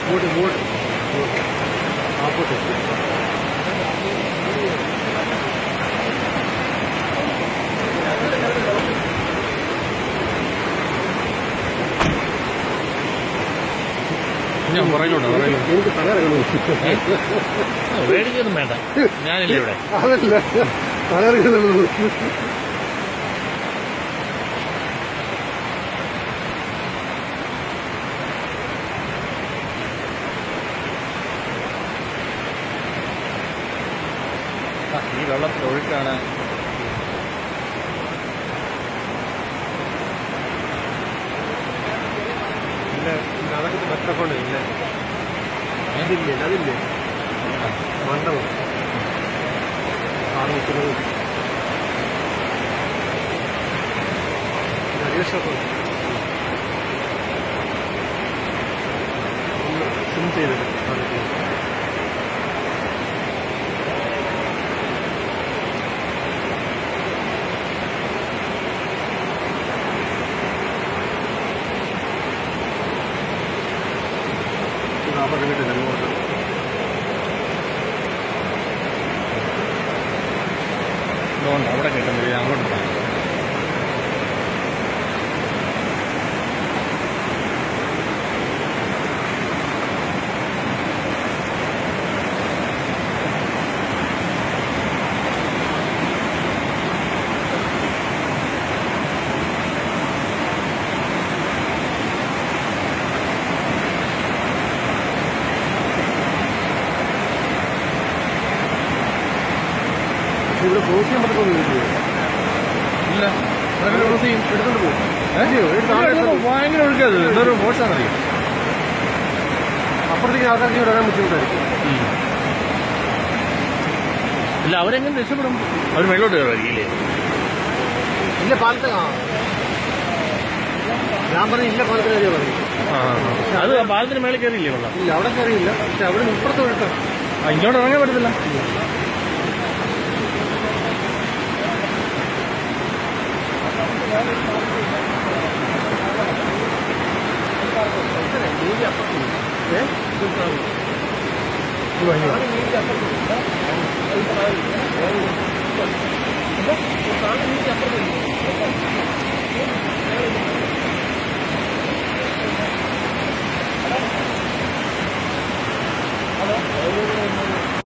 ഞാൻ പുറകിലോട്ട് എനിക്ക് തലയിറങ്ങണം. പേടിക്കൊന്നും വേണ്ട, ഞാനില്ല ഇവിടെ. അതല്ല തലയിറങ്ങുന്നുള്ളൂ. ഈ വെള്ളത്തിലൊഴുക്കാണ്. ഇല്ല അതൊക്കെ പറ്റക്കൊണ്ട് ഇല്ല അതില്ലേ മണ്ഡപം ആറ് നിൽക്കുന്നത് അരിയഷൊക്കെ ഒന്ന് സിം ചെയ്തിട്ട് അവിടെ കിട്ടില്ല അങ്ങോട്ട്. അവിടെ കിട്ടുന്നില്ല, അങ്ങോട്ട് പോകാം. ഇവിടെ ക്രോസ് ചെയ്യാൻ പറ്റുന്നില്ല. ഇല്ല, ക്രോസ് ചെയ്യും, എടുത്തോണ്ട് പോകും. ഭയങ്കര ഒഴുക്കാത്. ഇതൊരു മോശമാണ് അറിയാം. അപ്പുറത്തേക്ക് ആൾക്കാർക്ക് ഇവിടെ വരാൻ ബുദ്ധിമുട്ടായിരിക്കും. ഇല്ല, അവരെങ്ങനെ രക്ഷപ്പെടും? അവർ വെള്ളോട്ട് കയറിയില്ലേ? ഇല്ല പാലത്തെ ഞാൻ പറഞ്ഞു ഇല്ല പാലത്തിന് കാര്യം പറഞ്ഞു. അത് പാലത്തിന് മേളിൽ കയറിയില്ലേ വെള്ളം? ഇല്ല അവിടെ കയറിയില്ല. പക്ഷെ അവിടെ ഇപ്പുറത്ത് ഒഴുക്കാം. ഇങ്ങോട്ട് ഇറങ്ങാൻ പറ്റത്തില്ല. ഏ